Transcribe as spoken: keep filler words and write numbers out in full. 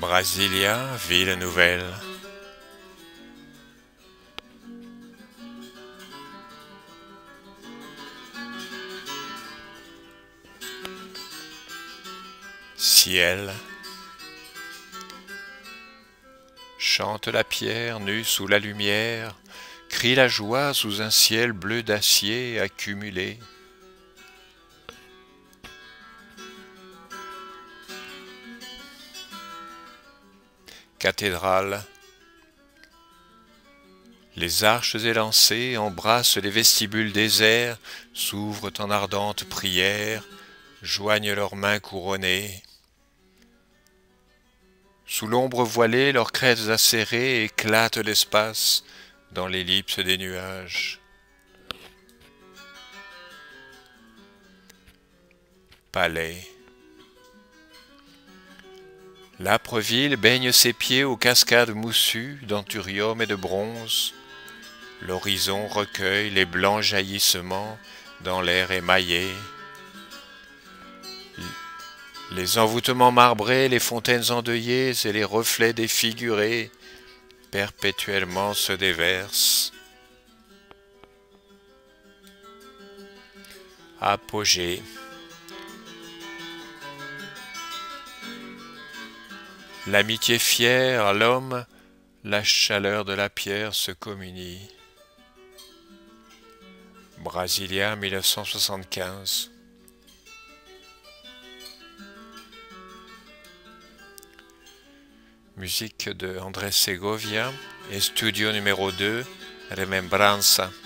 Brasilia, ville nouvelle. Ciel. Chante la pierre nue sous la lumière, crie la joie sous un ciel bleu d'acier accumulé. Cathédrale. Les arches élancées embrassent les vestibules déserts, s'ouvrent en ardentes prières, joignent leurs mains couronnées. Sous l'ombre voilée, leurs crêtes acérées éclatent l'espace dans l'ellipse des nuages. Palais. L'âpre baigne ses pieds aux cascades moussues d'anthurium et de bronze. L'horizon recueille les blancs jaillissements dans l'air émaillé. Les envoûtements marbrés, les fontaines endeuillées et les reflets défigurés perpétuellement se déversent. Apogée. L'amitié fière à l'homme, la chaleur de la pierre se communie. Brasilia, mille neuf cent soixante-quinze. Musique de Andrés Segovia et studio numéro deux, Remembrança.